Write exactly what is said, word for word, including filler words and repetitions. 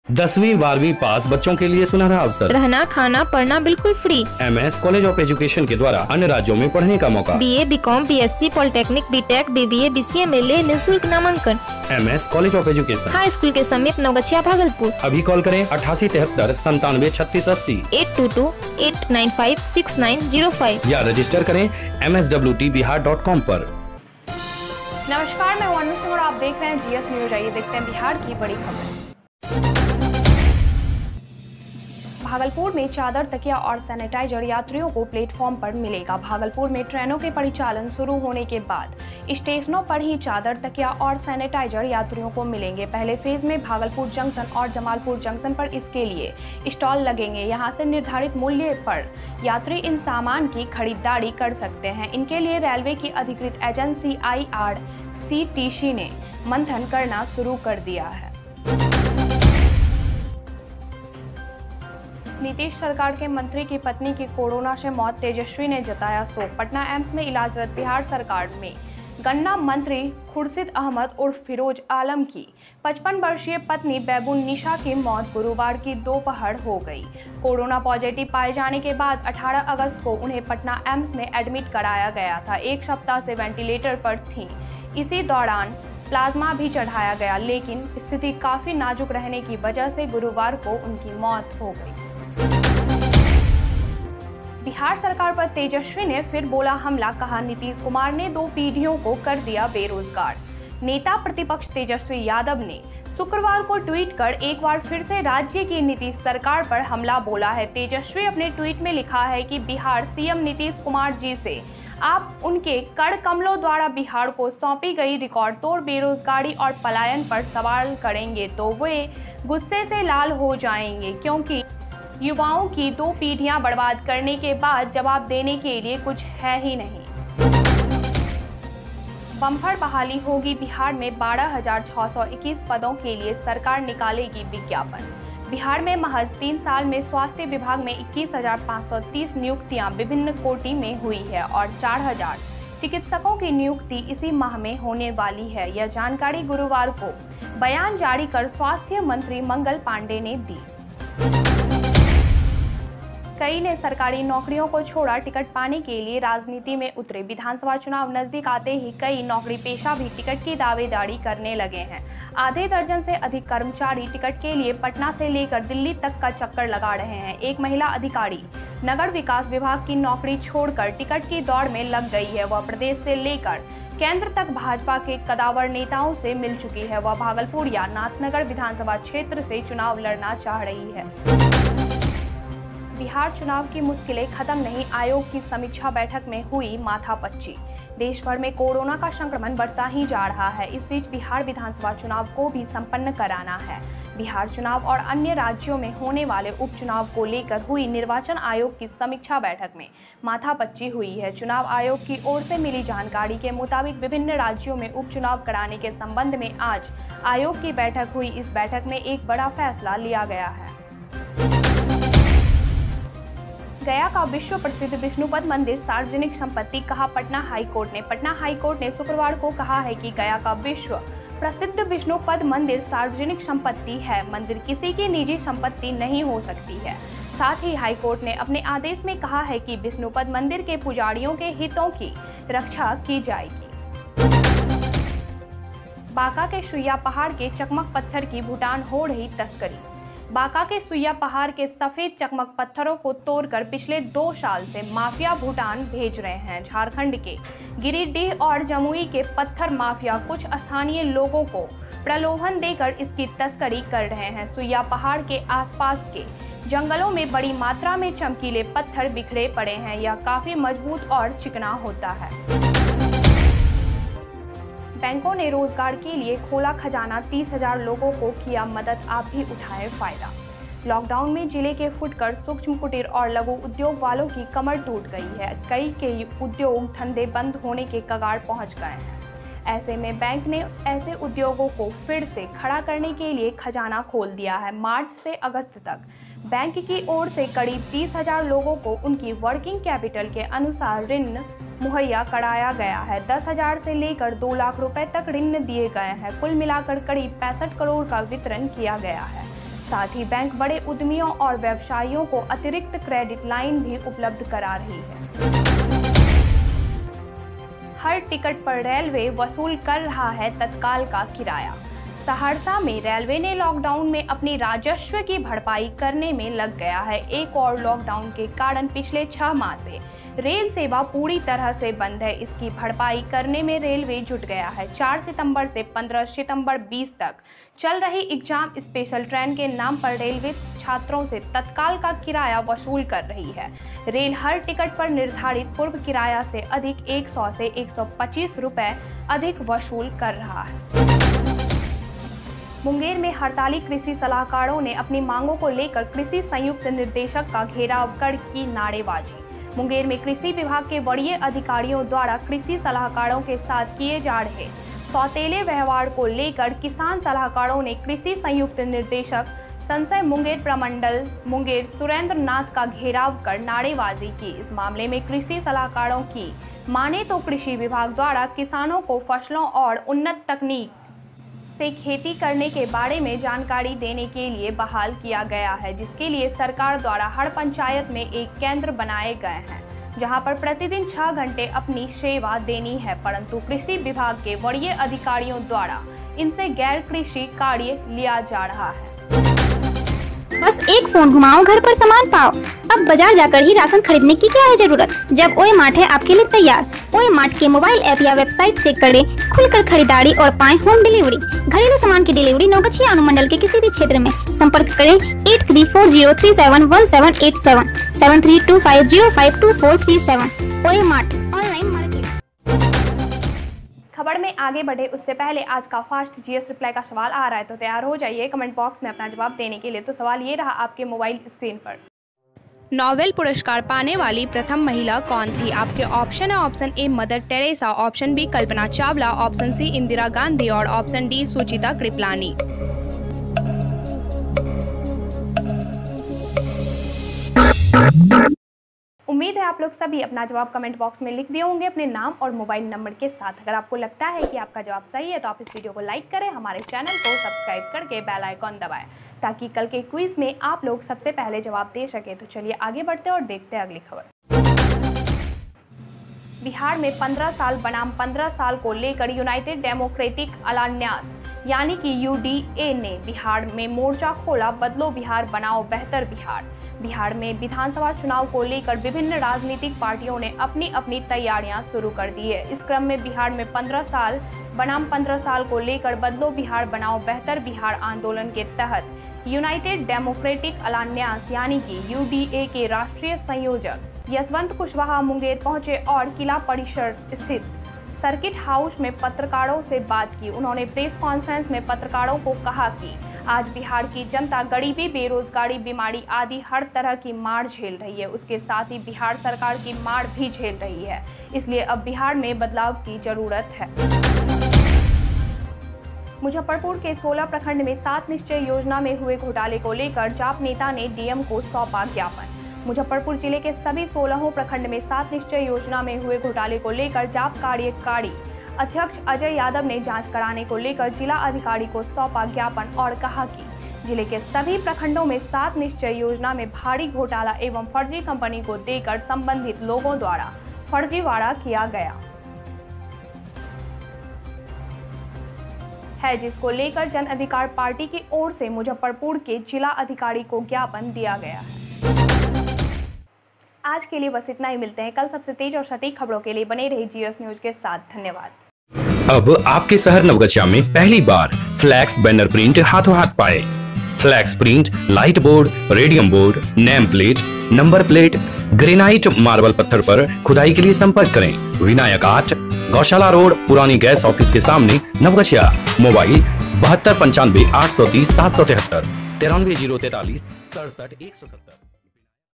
दसवीं बारहवीं पास बच्चों के लिए सुनहरा अवसर। रहना खाना पढ़ना बिल्कुल free. M S college of education के द्वारा अन्य राज्यों में पढ़ने का मौका। B A B com B S C polytechnic B tech B B A B C A में ले निःशुल्क नामांकन। M S college of education high school के समीप नवगछिया भागलपुर। अभी कॉल करें अठासी तिहत्तर संतानवे छत्तीस अस्सी eight two two eight nine five six nine zero five या रजिस्टर करें M S W T Bihar dot com पर। नमस्कार, मैं अनु सिंह और आप देख रहे हैं जी एस न्यूज। आइए देखते हैं बिहार की बड़ी खबर। भागलपुर में चादर, तकिया और सैनिटाइजर यात्रियों को प्लेटफॉर्म पर मिलेगा। भागलपुर में ट्रेनों के परिचालन शुरू होने के बाद स्टेशनों पर ही चादर, तकिया और सैनिटाइजर यात्रियों को मिलेंगे। पहले फेज में भागलपुर जंक्शन और जमालपुर जंक्शन पर इसके लिए स्टॉल लगेंगे। यहां से निर्धारित मूल्य पर यात्री इन सामान की खरीदारी कर सकते हैं। इनके लिए रेलवे की अधिकृत agency I R C T C ने मंथन करना शुरू कर दिया है। नीतीश सरकार के मंत्री की पत्नी की कोरोना से मौत, तेजस्वी ने जताया शोक। पटना एम्स में इलाजरत बिहार सरकार में गन्ना मंत्री खुर्शीद अहमद उर्फ फिरोज आलम की पचपन वर्षीय पत्नी बैबून निशा की मौत गुरुवार की दोपहर हो गई। कोरोना पॉजिटिव पाए जाने के बाद अठारह अगस्त को उन्हें पटना एम्स में एडमिट कराया गया था। एक सप्ताह से वेंटिलेटर पर थीं। इसी दौरान प्लाज्मा भी चढ़ाया गया, लेकिन स्थिति काफी नाजुक रहने की वजह से गुरुवार को उनकी मौत हो गई। बिहार सरकार पर तेजस्वी ने फिर बोला हमला, कहा नीतीश कुमार ने दो पीढ़ियों को कर दिया बेरोजगार। नेता प्रतिपक्ष तेजस्वी यादव ने शुक्रवार को ट्वीट कर एक बार फिर से राज्य की नीतीश सरकार पर हमला बोला है। तेजस्वी अपने ट्वीट में लिखा है कि बिहार सीएम नीतीश कुमार जी से आप उनके कड़ कमलों द्वारा बिहार को सौंपी गई रिकॉर्ड तोड़ बेरोजगारी और पलायन पर सवाल करेंगे तो वे गुस्से से लाल हो जाएंगे, क्योंकि युवाओं की दो पीढ़ियां बर्बाद करने के बाद जवाब देने के लिए कुछ है ही नहीं। बम्पर बहाली होगी। बिहार में बारह हजार छह सौ इक्कीस पदों के लिए सरकार निकालेगी विज्ञापन। बिहार में महज तीन साल में स्वास्थ्य विभाग में इक्कीस हजार पाँच सौ तीस नियुक्तियां विभिन्न कोटि में हुई है और चार हजार चिकित्सकों की नियुक्ति इसी माह में होने वाली है। यह जानकारी गुरुवार को बयान जारी कर स्वास्थ्य मंत्री मंगल पांडे ने दी। कई ने सरकारी नौकरियों को छोड़ा, टिकट पाने के लिए राजनीति में उतरे। विधानसभा चुनाव नजदीक आते ही कई नौकरी पेशा भी टिकट की दावेदारी करने लगे हैं। आधे दर्जन से अधिक कर्मचारी टिकट के लिए पटना से लेकर दिल्ली तक का चक्कर लगा रहे हैं। एक महिला अधिकारी नगर विकास विभाग की नौकरी छोड़कर टिकट की दौड़ में लग गई है। वह प्रदेश से लेकर केंद्र तक भाजपा के कदावर नेताओं से मिल चुकी है। वह भागलपुर या नाथनगर विधानसभा क्षेत्र से चुनाव लड़ना चाह रही है। बिहार चुनाव की मुश्किलें खत्म नहीं, आयोग की समीक्षा बैठक में हुई माथापच्ची। देश भर में कोरोना का संक्रमण बढ़ता ही जा रहा है। इस बीच बिहार विधानसभा चुनाव को भी संपन्न कराना है। बिहार चुनाव और अन्य राज्यों में होने वाले उपचुनाव को लेकर हुई निर्वाचन आयोग की समीक्षा बैठक में माथापच्ची हुई है। चुनाव आयोग की ओर से मिली जानकारी के मुताबिक विभिन्न राज्यों में उपचुनाव कराने के संबंध में आज आयोग की बैठक हुई। इस बैठक में एक बड़ा फैसला लिया गया है। गया का विश्व प्रसिद्ध विष्णुपद मंदिर सार्वजनिक संपत्ति, कहा पटना हाईकोर्ट ने। पटना हाईकोर्ट ने शुक्रवार को कहा है कि गया का विश्व प्रसिद्ध विष्णुपद मंदिर सार्वजनिक संपत्ति है। मंदिर किसी की निजी संपत्ति नहीं हो सकती है। साथ ही हाईकोर्ट ने अपने आदेश में कहा है कि विष्णुपद मंदिर के पुजारियों के हितों की रक्षा की जाएगी। बांका के सुइया पहाड़ के चकमक पत्थर की भूटान हो रही तस्करी। बांका के सुइया पहाड़ के सफेद चकमक पत्थरों को तोड़कर पिछले दो साल से माफिया भूटान भेज रहे हैं। झारखंड के गिरिडीह और जमुई के पत्थर माफिया कुछ स्थानीय लोगों को प्रलोभन देकर इसकी तस्करी कर रहे हैं। सुइया पहाड़ के आसपास के जंगलों में बड़ी मात्रा में चमकीले पत्थर बिखरे पड़े हैं। यह काफी मजबूत और चिकना होता है। बैंकों ने रोजगार के लिए खोला खजाना, तीस हजार लोगों को किया मदद, आप भी उठाए फायदा। लॉकडाउन में जिले के फुटकर, सूक्ष्म कुटीर और लघु उद्योग वालों की कमर टूट गई है। कई के उद्योग धंधे बंद होने के कगार पहुंच गए हैं। ऐसे में बैंक ने ऐसे उद्योगों को फिर से खड़ा करने के लिए खजाना खोल दिया है। मार्च से अगस्त तक बैंक की ओर से करीब तीस हजार लोगों को उनकी वर्किंग कैपिटल के अनुसार ऋण मुहैया कराया गया है। दस हजार से लेकर दो लाख रुपए तक ऋण दिए गए हैं। कुल मिलाकर करीब पैंसठ करोड़ का वितरण किया गया है। साथ ही बैंक बड़े उद्यमियों और व्यवसायियों को अतिरिक्त क्रेडिट लाइन भी उपलब्ध करा रही है। हर टिकट पर रेलवे वसूल कर रहा है तत्काल का किराया। सहरसा में रेलवे ने लॉकडाउन में अपनी राजस्व की भरपाई करने में लग गया है। एक और लॉकडाउन के कारण पिछले छह माह से रेल सेवा पूरी तरह से बंद है। इसकी भरपाई करने में रेलवे जुट गया है। चार सितंबर से पंद्रह सितंबर बीस तक चल रही एग्जाम स्पेशल ट्रेन के नाम पर रेलवे छात्रों से तत्काल का किराया वसूल कर रही है। रेल हर टिकट पर निर्धारित पूर्व किराया से अधिक सौ से एक सौ पच्चीस रुपए अधिक वसूल कर रहा है। मुंगेर में हड़ताली कृषि सलाहकारों ने अपनी मांगों को लेकर कृषि संयुक्त निर्देशक का घेराव कर की नारेबाजी। मुंगेर में कृषि विभाग के वरीय अधिकारियों द्वारा कृषि सलाहकारों के साथ किए जा रहे सौतेले व्यवहार को लेकर किसान सलाहकारों ने कृषि संयुक्त निर्देशक संशय मुंगेर प्रमंडल मुंगेर सुरेंद्र नाथ का घेराव कर नारेबाजी की। इस मामले में कृषि सलाहकारों की माने तो कृषि विभाग द्वारा किसानों को फसलों और उन्नत तकनीक से खेती करने के बारे में जानकारी देने के लिए बहाल किया गया है, जिसके लिए सरकार द्वारा हर पंचायत में एक केंद्र बनाए गए हैं, जहां पर प्रतिदिन छह घंटे अपनी सेवा देनी है। परंतु कृषि विभाग के वरीय अधिकारियों द्वारा इनसे गैर कृषि कार्य लिया जा रहा है। बस एक फोन घुमाओ, घर पर सामान पाओ। अब बाजार जाकर ही राशन खरीदने की क्या है जरूरत, जब ओए मार्ट है आपके लिए तैयार। ओए मार्ट के मोबाइल ऐप या वेबसाइट से करें खुलकर खरीदारी और पाएं होम डिलीवरी। घरेलू सामान की डिलीवरी नौगछिया अनुमंडल के किसी भी क्षेत्र में। संपर्क करें eight three four zero three seven one seven eight seven seven three two five zero five two four three seven. ओए मार्ट ऑनलाइन मार्केट। खबर में आगे बढ़े उससे पहले आज का फास्ट जीएस रिप्लाई का सवाल आ रहा है, तो तैयार हो जाइए कमेंट बॉक्स में अपना जवाब देने के लिए। तो सवाल ये रहा आपके मोबाइल स्क्रीन पर। नोबेल पुरस्कार पाने वाली प्रथम महिला कौन थी? आपके ऑप्शन है option A Mother Teresa, option B Kalpana Chawla, option C Indira Gandhi और ऑप्शन डी सुचिता कृपलानी। उम्मीद है आप लोग सभी अपना जवाब कमेंट बॉक्स में लिख दिए होंगे अपने नाम और मोबाइल नंबर के साथ। अगर आपको लगता है कि आपका जवाब सही है तो आप इस वीडियो को लाइक करें, हमारे चैनल को सब्सक्राइब करके बेल आइकॉन दबाएं, ताकि कल के क्विज में आप लोग सबसे पहले जवाब दे सके। तो चलिए आगे बढ़ते हैं और देखते हैं अगली खबर। बिहार में पंद्रह साल बनाम पंद्रह साल को लेकर यूनाइटेड डेमोक्रेटिक अलायंस यानी कि यूडीए ने बिहार में मोर्चा खोला। बदलो बिहार बनाओ बेहतर बिहार। बिहार में विधानसभा चुनाव को लेकर विभिन्न राजनीतिक पार्टियों ने अपनी अपनी तैयारियां शुरू कर दी है। इस क्रम में बिहार में पंद्रह साल बनाम पंद्रह साल को लेकर बदलो बिहार बनाओ बेहतर बिहार आंदोलन के तहत यूनाइटेड डेमोक्रेटिक अलायंस यानी कि यूडीए के राष्ट्रीय संयोजक यशवंत कुशवाहा मुंगेर पहुंचे और किला परिसर स्थित सर्किट हाउस में पत्रकारों से बात की। उन्होंने प्रेस कॉन्फ्रेंस में पत्रकारों को कहा कि आज बिहार की जनता गरीबी, बेरोजगारी, बीमारी आदि हर तरह की मार झेल रही है। उसके साथ ही बिहार सरकार की मार भी झेल रही है, इसलिए अब बिहार में बदलाव की जरूरत है। मुजफ्फरपुर के सोलह प्रखंड में सात निश्चय योजना में हुए घोटाले को लेकर जाप नेता ने डीएम को सौंपा ज्ञापन। मुजफ्फरपुर जिले के सभी सोलहों प्रखंड में सात निश्चय योजना में हुए घोटाले को लेकर जाप कार्यकारी अध्यक्ष अजय यादव ने जांच कराने को लेकर जिला अधिकारी को सौंपा ज्ञापन और कहा कि जिले के सभी प्रखंडों में सात निश्चय योजना में भारी घोटाला एवं फर्जी कंपनी को देकर संबंधित लोगों द्वारा फर्जीवाड़ा किया गया है, जिसको लेकर जन अधिकार पार्टी की ओर से मुजफ्फरपुर के जिला अधिकारी को ज्ञापन दिया गया है। आज के लिए बस इतना ही। मिलते हैं कल सबसे तेज और सटीक खबरों के लिए। बने रहिए जीएस न्यूज के साथ। धन्यवाद। अब आपके शहर नवगछिया में पहली बार फ्लैक्स बैनर प्रिंट हाथों हाथ पाए। Flex print, light board, radium board, name plate, number plate, granite marble पत्थर पर खुदाई के लिए संपर्क करें। विनायक आर्ट, गौशाला रोड, पुरानी गैस ऑफिस के सामने, नवगछिया। मोबाइल बहत्तर पंचानवे आठ सौ तीस सात सौ तिहत्तर तिरानवे जीरो तैतालीस सड़सठ एक सौ सत्तर।